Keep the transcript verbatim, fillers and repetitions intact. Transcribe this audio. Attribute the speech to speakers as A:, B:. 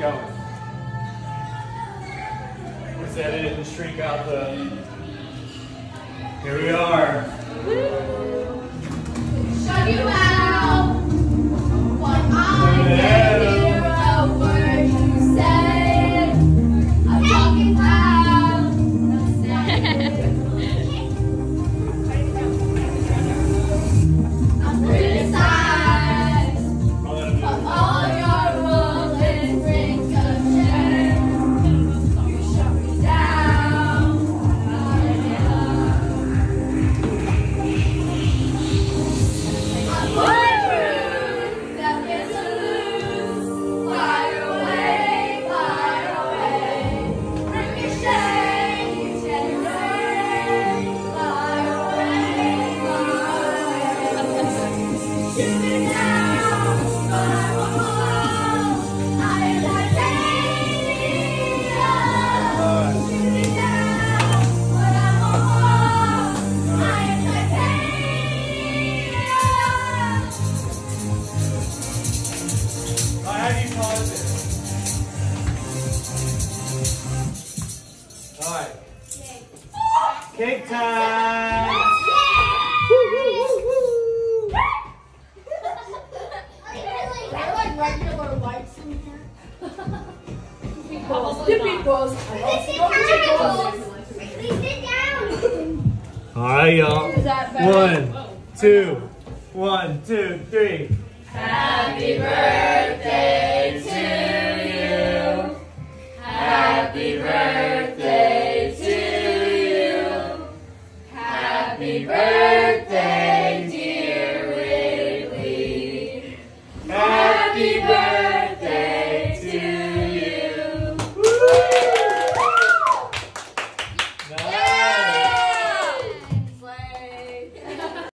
A: going. Let's edit it and streak out the. Here we are.
B: Shut you out. What I can hear a word you say. I'm talking loud. I'm criticized for all your rolling ricochet. You shut me down.
A: Alright. Cake time!
B: Woo, woo, woo, woo. Are there like regular lights in here? Because Please sit down.
A: Alright, y'all. One, two, one, two, three.
B: Happy birthday